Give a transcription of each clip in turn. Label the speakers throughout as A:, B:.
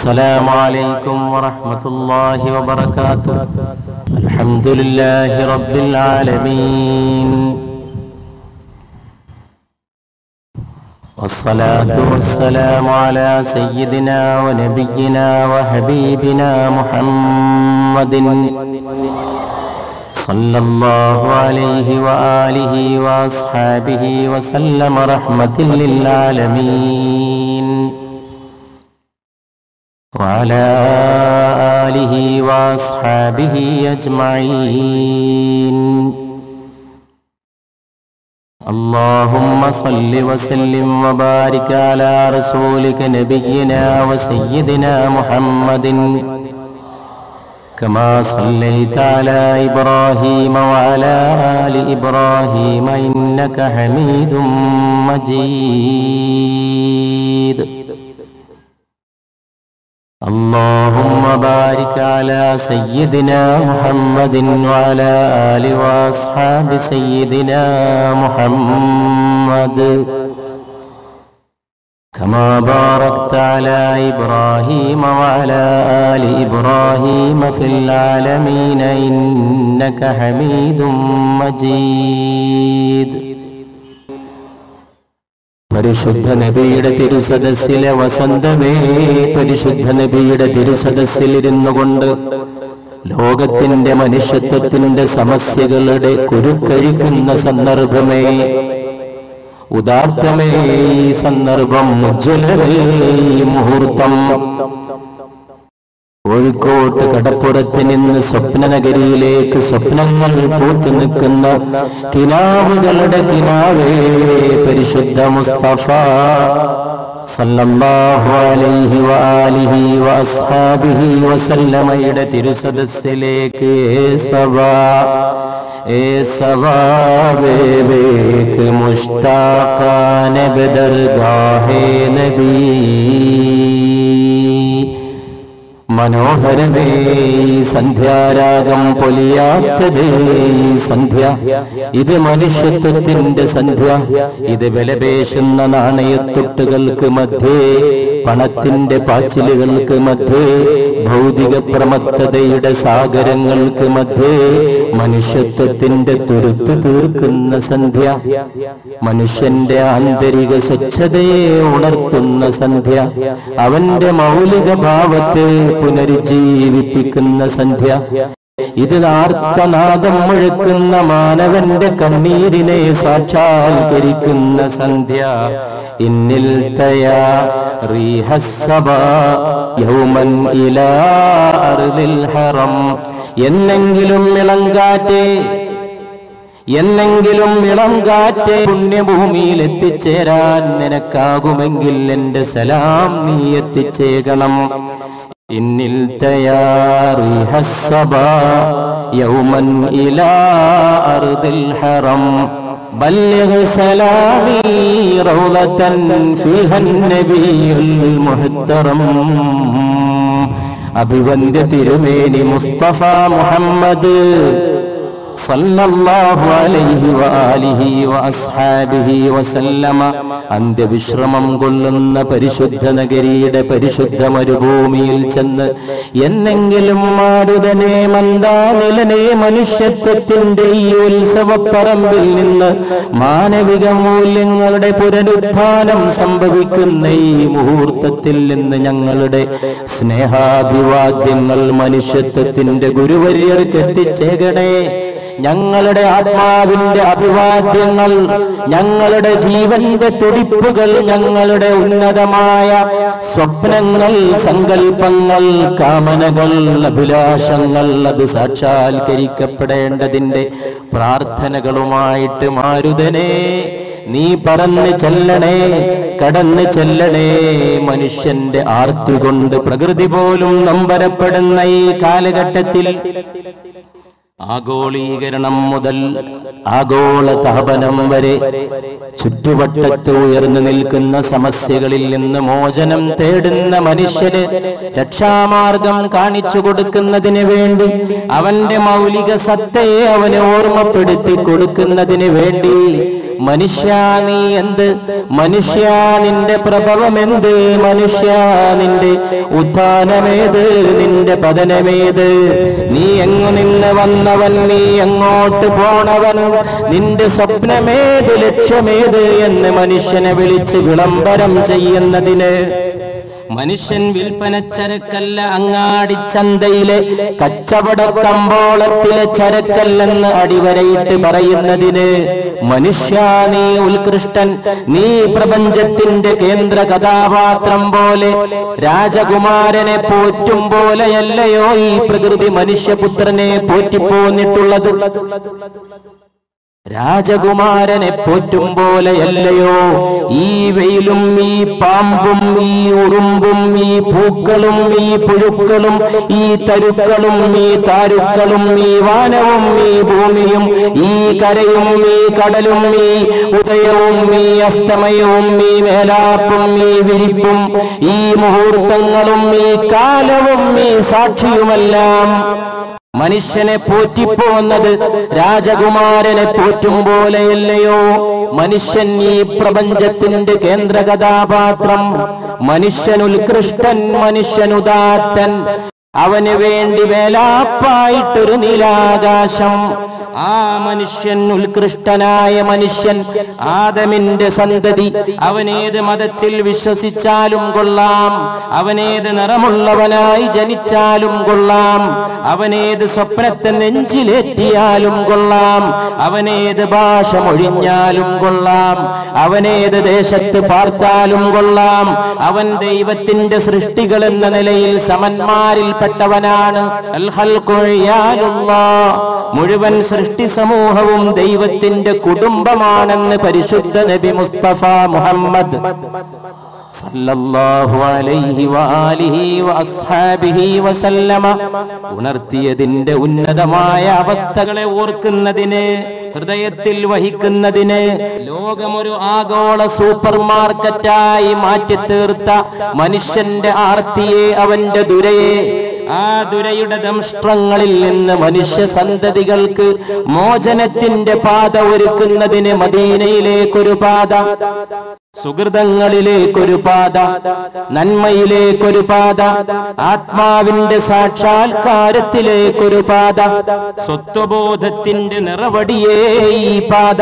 A: السلام عليكم ورحمة الله وبركاته. الحمد لله رب العالمين، والصلاة والسلام على سيدنا ونبينا وحبيبنا محمد صلى الله عليه وآله وأصحابه وسلم رحمة للعالمين، وعلى آله وأصحابه أجمعين. اللهم صل وسلم وبارك على رسولك نبينا وسيدنا محمد كما صليت على إبراهيم وعلى آل إبراهيم إنك حميد مجيد. اللهم بارك على سيدنا محمد وعلى آل وأصحاب سيدنا محمد كما باركت على إبراهيم وعلى آل إبراهيم في العالمين إنك حميد مجيد. പരിശുദ്ധ നബിയുടെ തിരുസദസ്സിലെ വസന്തമേ, പരിശുദ്ധ നബിയുടെ തിരുസദസ്സിലിരുന്നു കൊണ്ട് ലോകത്തിന്റെ മനുഷ്യത്വത്തിന്റെ സമസ്യകളുടെ കുരുക്കഴിക്കുന്ന സന്ദർഭമേ, ഉദാത്തമേ ഈ സന്ദർഭം, ഉജ്ജ്വലമേ ഈ മുഹൂർത്തം. കോഴിക്കോട്ട് കടപ്പുറത്ത് നിന്ന് സ്വപ്നനഗരിയിലേക്ക് സ്വപ്നങ്ങൾ പൂത്തു നിൽക്കുന്ന കിനാവുകളുടെ കിനാവേ, പരിശുദ്ധ മുസ്തഫ സല്ലല്ലാഹു അലൈഹി വആലിഹി വഅസ്ഹാബിഹി വസല്ലമയുടെ തിരുസദസ്സിലേക്ക് ए सवाबे बेक मुश्ताक़ान बदरगाहे नबी. മനോഹരമേ സന്ധ്യാരാഗം പൊലിയാത്തതേ സന്ധ്യ, ഇത് മനുഷ്യത്വത്തിന്റെ സന്ധ്യ. ഇത് വിലപേശുന്ന നാണയത്തൊട്ടുകൾക്ക് മധ്യേ, പണത്തിന്റെ പാച്ചിലുകൾക്ക് മധ്യേ, ഭൗതിക പ്രമത്തതയുടെ സാഗരങ്ങൾക്ക് മധ്യേ മനുഷ്യത്വത്തിന്റെ തുരുത്ത് തീർക്കുന്ന സന്ധ്യ, മനുഷ്യന്റെ ആന്തരിക സ്വച്ഛതയെ ഉണർത്തുന്ന സന്ധ്യ, അവന്റെ മൗലിക ഭാവത്തെ പുനരുജ്ജീവിപ്പിക്കുന്ന സന്ധ്യ. ഇത് ആർത്തനാദം മുഴക്കുന്ന മാനവന്റെ കണ്ണീരിനെ സാക്ഷാത്കരിക്കുന്ന സന്ധ്യ. ഇന്നിൽ തയാ റീഹസ്സബാ യൗമൻ ഇലാ അർദിൽ ഹറം. എന്നെങ്കിലും ഇളങ്കാറ്റേ, എന്നെങ്കിലും ഇളം കാറ്റ് പുണ്യഭൂമിയിൽ എത്തിച്ചേരാൻ നിനക്കാകുമെങ്കിൽ എന്റെ സലാം നീ എത്തിച്ചേകണം. ഇന്നിൽ തയാറിഹസ്സബാ യൗമൻ ഇലാ അർദിൽ ഹറം ബല്ലിഗ് സലാമി റൗളതൻ ഫീഹൻ നബിയുൽ മുഹ്തറം. അഭിവന്ദ്യ തിരുമേനി മുസ്തഫ മുഹമ്മദ് സല്ലല്ലാഹു അലൈഹി വആലിഹി വഅസ്ഹാബിഹി വസല്ലമ അന്ത്യവിശ്രമം കൊള്ളുന്ന പരിശുദ്ധ നഗരിയുടെ പരിശുദ്ധ മരുഭൂമിയിൽ ചെന്ന് എന്നെങ്കിലും മാരുതനെ മന്ദാനിലനെ മനുഷ്യത്വത്തിന്റെ ഈ ഉത്സവപ്പറമ്പിൽ നിന്ന് മാനവിക മൂല്യങ്ങളുടെ പുനരുത്ഥാനം സംഭവിക്കുന്ന ഈ മുഹൂർത്തത്തിൽ നിന്ന് ഞങ്ങളുടെ സ്നേഹാഭിവാദ്യങ്ങൾ മനുഷ്യത്വത്തിന്റെ ഗുരുവര്യർക്ക് എത്തിച്ചേകണേ. ഞങ്ങളുടെ ആത്മാവിന്റെ അഭിവാദ്യങ്ങൾ, ഞങ്ങളുടെ ജീവന്റെ തുടിപ്പുകൾ, ഞങ്ങളുടെ ഉന്നതമായ സ്വപ്നങ്ങൾ, സങ്കല്പങ്ങൾ, കാമനകൾ, അഭിലാഷങ്ങൾ അത് സാക്ഷാത്കരിക്കപ്പെടേണ്ടതിന്റെ പ്രാർത്ഥനകളുമായിട്ട് മാരുതനെ നീ പറന്ന് ചെല്ലണേ, കടന്ന് ചെല്ലണേ. മനുഷ്യന്റെ ആർത്തി കൊണ്ട് പ്രകൃതി പോലും നൊമ്പരപ്പെടുന്ന ഈ കാലഘട്ടത്തിൽ ആഗോളീകരണം മുതൽ ആഗോള താപനം വരെ ചുറ്റുവട്ടത്ത് ഉയർന്നു നിൽക്കുന്ന സമസ്യകളിൽ നിന്ന് മോചനം തേടുന്ന മനുഷ്യന് രക്ഷാമാർഗം കാണിച്ചു കൊടുക്കുന്നതിന് വേണ്ടി, അവന്റെ മൗലിക സത്തയെ അവനെ ഓർമ്മപ്പെടുത്തി കൊടുക്കുന്നതിന് വേണ്ടി മനുഷ്യ നീ എന്ത്, മനുഷ്യ നിന്റെ പ്രഭവമെന്ത്, മനുഷ്യ നിന്റെ ഉത്ഥാനമേത്, നിന്റെ പതനമേത്, നീ എങ്ങു നിന്ന് വന്നവൻ, നീ എങ്ങോട്ട് പോണവൻ, നിന്റെ സ്വപ്നമേത്, ലക്ഷ്യമേത് എന്ന് മനുഷ്യനെ വിളിച്ച് വിളംബരം ചെയ്യുന്നതിന്. മനുഷ്യൻ വിൽപ്പനച്ചരക്കല്ല, അങ്ങാടിച്ചന്തയിലെ കച്ചവട കമ്പോളത്തിലെ ചരക്കല്ലെന്ന് അടിവരയിട്ട് പറയുന്നതിന്. മനുഷ്യ നീ ഉത്കൃഷ്ടൻ, നീ പ്രപഞ്ചത്തിന്റെ കേന്ദ്ര കഥാപാത്രം പോലെ, രാജകുമാരനെ പോറ്റും പോലെയല്ലയോ ഈ പ്രകൃതി മനുഷ്യപുത്രനെ പോറ്റിപ്പോന്നിട്ടുള്ളത്. രാജകുമാരനെ പോറ്റും പോലെയല്ലയോ ഈ വെയിലും ഈ പാമ്പും ഈ ഉറുമ്പും ഈ പൂക്കളും ഈ പുഴുക്കളും ഈ തരുക്കളും ഈ താരുക്കളും ഈ വാനവും ഈ ഭൂമിയും ഈ കരയും ഈ കടലും ഈ ഉദയവും ഈ അസ്തമയവും ഈ മേലാപ്പും ഈ വിരിപ്പും ഈ മുഹൂർത്തങ്ങളും ഈ കാലവും ഈ സാക്ഷിയുമെല്ലാം മനുഷ്യനെ പോറ്റിപ്പോന്നത് രാജകുമാരനെ പോറ്റും പോലെയല്ലയോ. മനുഷ്യൻ ഈ പ്രപഞ്ചത്തിന്റെ കേന്ദ്ര കഥാപാത്രം, മനുഷ്യൻ ഉത്കൃഷ്ടൻ, മനുഷ്യനുദാത്തൻ, അവന് വേണ്ടി വേലാപ്പായിട്ടൊരു നീലാകാശം. ആ മനുഷ്യൻ, ഉത്കൃഷ്ടനായ മനുഷ്യൻ, ആദമിന്റെ സന്തതി, അവനേത് മതത്തിൽ വിശ്വസിച്ചാലും കൊള്ളാം, അവനേത് നിറമുള്ളവനായി ജനിച്ചാലും കൊള്ളാം, അവനേത് സ്വപ്നത്തെ നെഞ്ചിലേറ്റിയാലും കൊള്ളാം, അവനേത് ഭാഷ മൊഴിഞ്ഞാലും കൊള്ളാം, അവനേത് ദേശത്ത് പാർത്താലും കൊള്ളാം, അവൻ ദൈവത്തിന്റെ സൃഷ്ടികൾ എന്ന നിലയിൽ സമന്മാരിൽപ്പെട്ടവനാണ്. അൽ ഖൽഖു ഇയാലുല്ലാഹ്, മുഴുവൻ സൃഷ്ടി സമൂഹവും ദൈവത്തിന്റെ കുടുംബമാണെന്ന് പരിശുദ്ധ നബി മുസ്തഫ മുഹമ്മദ് സല്ലല്ലാഹു അലൈഹി വആലിഹി വഅസ്ഹാബിഹി വസല്ലമ ഉണർത്തിയതിന്റെ ഉന്നതമായ അവസ്ഥകളെ ഓർക്കുന്നതിന്, ഹൃദയത്തിൽ വഹിക്കുന്നതിന്, ലോകമൊരു ആഗോള സൂപ്പർ മാർക്കറ്റായി മാറ്റിത്തീർത്ത മനുഷ്യന്റെ ആർത്തിയെ, അവന്റെ ദുരയെ, ആ ദുരയുടെ ദംഷ്ട്രങ്ങളിൽ നിന്ന് മനുഷ്യ സന്തതികൾക്ക് മോചനത്തിന്റെ പാത ഒരുക്കുന്നതിന് മദീനയിലേക്കൊരു പാത, സുഹൃതങ്ങളിലേക്കൊരു പാത, നന്മയിലേക്കൊരു പാത, ആത്മാവിന്റെ സാക്ഷാത്കാരത്തിലേക്കൊരു പാത, സ്വത്വബോധത്തിന്റെ നിറവടിയേ ഈ പാത,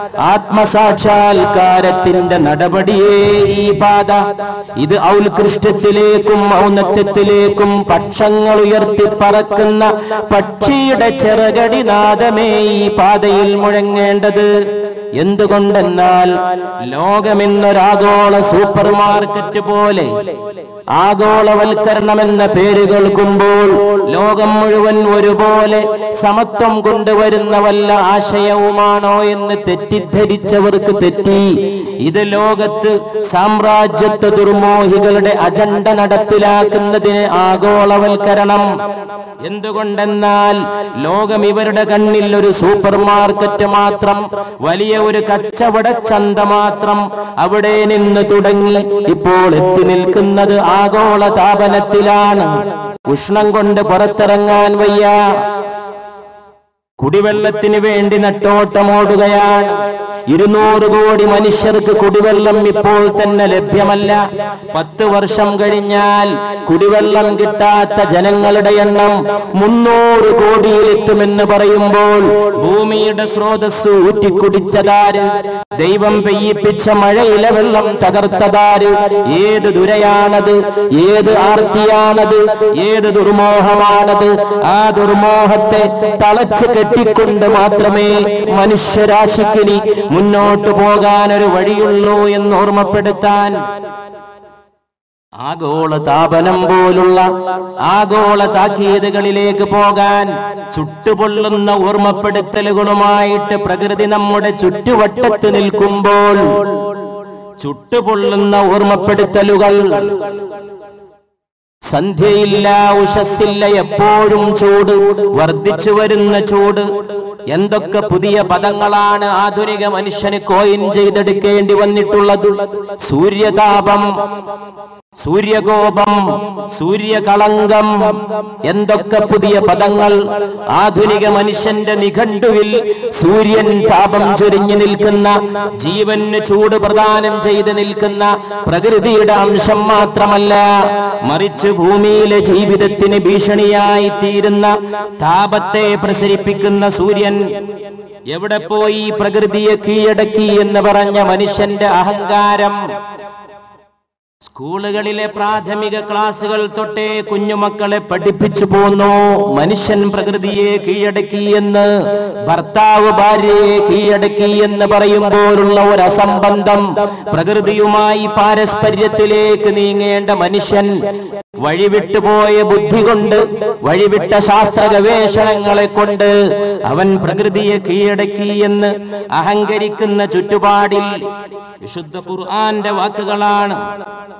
A: ആത്മസാക്ഷാത്കാരത്തിന്റെ നടപടിയേ ഈ പാത. ഇത് ഔത്കൃഷ്ടത്തിലേക്കും ഔന്നത്യത്തിലേക്കും പക്ഷങ്ങൾ ഉയർത്തി പറക്കുന്ന പക്ഷിയുടെ ചിറകടി നാദമേ ഈ പാതയിൽ മുഴങ്ങേണ്ടത്. എന്തുകൊണ്ടെന്നാൽ ലോകമെന്നൊരാഗോള സൂപ്പർ മാർക്കറ്റ് പോലെ ആഗോളവൽക്കരണമെന്ന പേര് കേൾക്കുമ്പോൾ ലോകം മുഴുവൻ ഒരുപോലെ സമത്വം കൊണ്ടുവരുന്ന വല്ല ആശയവുമാണോ എന്ന് തെറ്റിദ്ധരിച്ചവർക്ക് തെറ്റി. ഇത് ലോകത്ത് സാമ്രാജ്യത്വ ദുർമോഹികളുടെ അജണ്ട നടപ്പിലാക്കുന്നതിന് ആഗോളവൽക്കരണം. എന്തുകൊണ്ടെന്നാൽ ലോകം ഇവരുടെ കണ്ണിൽ ഒരു സൂപ്പർ മാർക്കറ്റ് മാത്രം, വലിയ ഒരു കച്ചവട ചന്ത മാത്രം. അവിടെ നിന്ന് തുടങ്ങി ഇപ്പോൾ എത്തി നിൽക്കുന്നത് ആഗോള താപനത്തിലാണ്. ഉഷ്ണം കൊണ്ട് പുറത്തിറങ്ങാൻ വയ്യ, കുടിവെള്ളത്തിന് വേണ്ടി നെട്ടോട്ടമോടുകയാണ്. 200 കോടി മനുഷ്യർക്ക് കുടിവെള്ളം ഇപ്പോൾ തന്നെ ലഭ്യമല്ല. 10 വർഷം കഴിഞ്ഞാൽ കുടിവെള്ളം കിട്ടാത്ത ജനങ്ങളുടെ എണ്ണം 300 കോടിയിലെത്തുമെന്ന് പറയുമ്പോൾ ഭൂമിയുടെ സ്രോതസ് ഊറ്റിക്കുടിച്ചതാര്? ദൈവം പെയ്യിപ്പിച്ച മഴയിലെ വെള്ളം തകർത്തതാര്? ഏത് ദുരയാണത്? ഏത് ആർത്തിയാണത്? ഏത് ദുർമോഹമാണത്? ആ ദുർമോഹത്തെ തളച്ച് കെട്ടിക്കൊണ്ട് മാത്രമേ മനുഷ്യരാശിക്കിനി മുന്നോട്ട് പോകാൻ ഒരു വഴിയുള്ളൂ എന്ന് ഓർമ്മപ്പെടുത്താൻ ആഗോള താപനം പോലുള്ള ആഗോള താക്കീതുകളിലേക്ക് പോകാൻ ചുട്ടുപൊള്ളുന്ന ഓർമ്മപ്പെടുത്തലുകളുമായിട്ട് പ്രകൃതി നമ്മുടെ ചുറ്റുവട്ടത്ത് നിൽക്കുമ്പോൾ ചുട്ടുപൊള്ളുന്ന ഓർമ്മപ്പെടുത്തലുകൾ, സന്ധ്യയില്ല, ഉഷസ്സില്ല, എപ്പോഴും ചൂട്, വർദ്ധിച്ചു വരുന്ന ചൂട്. എന്തൊക്കെ പുതിയ പദങ്ങളാണ് ആധുനിക മനുഷ്യന് കോയിൻ ചെയ്തെടുക്കേണ്ടി വന്നിട്ടുള്ളത്. സൂര്യതാപം, സൂര്യകോപം, സൂര്യകളങ്കം, എന്തൊക്കെ പുതിയ പദങ്ങൾ! ആധുനിക മനുഷ്യന്റെ നിഘണ്ടുവിൽ സൂര്യൻ താപം ചൊരിഞ്ഞു നിൽക്കുന്ന, ജീവന് ചൂട് പ്രദാനം ചെയ്ത് നിൽക്കുന്ന പ്രകൃതിയുടെ അംശം മാത്രമല്ല, മറിച്ച് ഭൂമിയിലെ ജീവിതത്തിന് ഭീഷണിയായി തീരുന്ന താപത്തെ പ്രസരിപ്പിക്കുന്ന സൂര്യൻ. എവിടെ പോയി പ്രകൃതിയെ കീഴടക്കി എന്ന് പറഞ്ഞ മനുഷ്യന്റെ അഹങ്കാരം? സ്കൂളുകളിലെ പ്രാഥമിക ക്ലാസുകൾ തൊട്ടേ കുഞ്ഞുമക്കളെ പഠിപ്പിച്ചു പോന്നു മനുഷ്യൻ പ്രകൃതിയെ കീഴടക്കി എന്ന്. ഭർത്താവ് ഭാര്യയെ കീഴടക്കി എന്ന് പറയുമ്പോഴുള്ള ഒരു അസംബന്ധം. പ്രകൃതിയുമായി പാരസ്പര്യത്തിലേക്ക് നീങ്ങേണ്ട മനുഷ്യൻ വഴിവിട്ടുപോയ ബുദ്ധി കൊണ്ട്, വഴിവിട്ട ശാസ്ത്ര ഗവേഷണങ്ങളെ കൊണ്ട് അവൻ പ്രകൃതിയെ കീഴടക്കി എന്ന് അഹങ്കരിക്കുന്ന ചുറ്റുപാടിൽ വിശുദ്ധ ഖുർആന്റെ വാക്കുകളാണ്.